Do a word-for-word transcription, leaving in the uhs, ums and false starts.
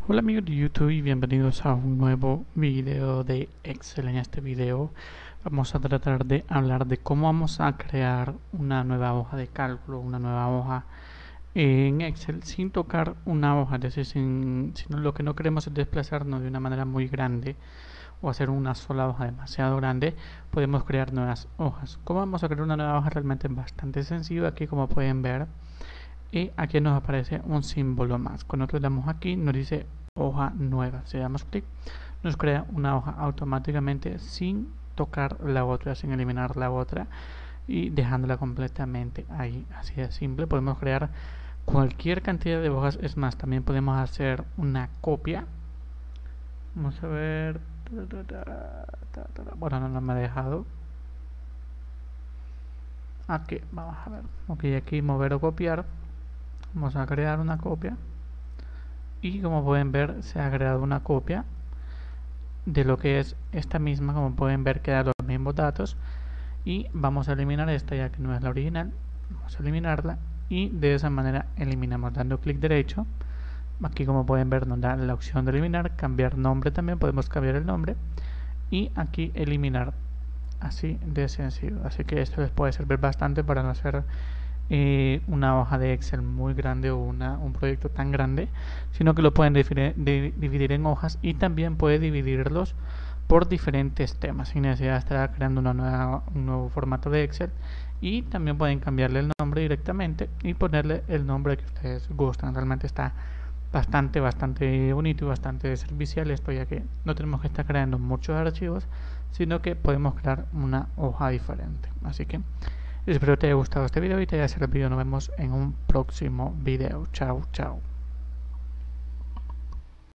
Hola amigos de YouTube y bienvenidos a un nuevo video de Excel. En este video vamos a tratar de hablar de cómo vamos a crear una nueva hoja de cálculo, una nueva hoja en Excel sin tocar una hoja, es decir, sin, sino lo que no queremos es desplazarnos de una manera muy grande o hacer una sola hoja demasiado grande. Podemos crear nuevas hojas. ¿Cómo vamos a crear una nueva hoja? Realmente es bastante sencillo. Aquí, como pueden ver, y aquí nos aparece un símbolo más. Cuando nosotros le damos aquí nos dice hoja nueva. Si damos clic nos crea una hoja automáticamente sin tocar la otra, sin eliminar la otra y dejándola completamente ahí. Así de simple. Podemos crear cualquier cantidad de hojas. Es más, también podemos hacer una copia. Vamos a ver. Bueno, no, no me ha dejado. Aquí, vamos a ver. Ok, aquí mover o copiar. Vamos a crear una copia y como pueden ver se ha creado una copia de lo que es esta misma. Como pueden ver quedan los mismos datos y vamos a eliminar esta ya que no es la original. Vamos a eliminarla y de esa manera eliminamos dando clic derecho. Aquí, como pueden ver, nos da la opción de eliminar, cambiar nombre, también podemos cambiar el nombre y aquí eliminar, así de sencillo. Así que esto les puede servir bastante para no hacer Eh, una hoja de Excel muy grande o una, un proyecto tan grande, sino que lo pueden dividir, de, dividir en hojas y también puede dividirlos por diferentes temas sin necesidad de estar creando una nueva, un nuevo formato de Excel. Y también pueden cambiarle el nombre directamente y ponerle el nombre que ustedes gustan. Realmente está bastante bastante bonito y bastante servicial esto, ya que no tenemos que estar creando muchos archivos, sino que podemos crear una hoja diferente. Así que espero que te haya gustado este video y te haya servido. Nos vemos en un próximo video. Chao, chao.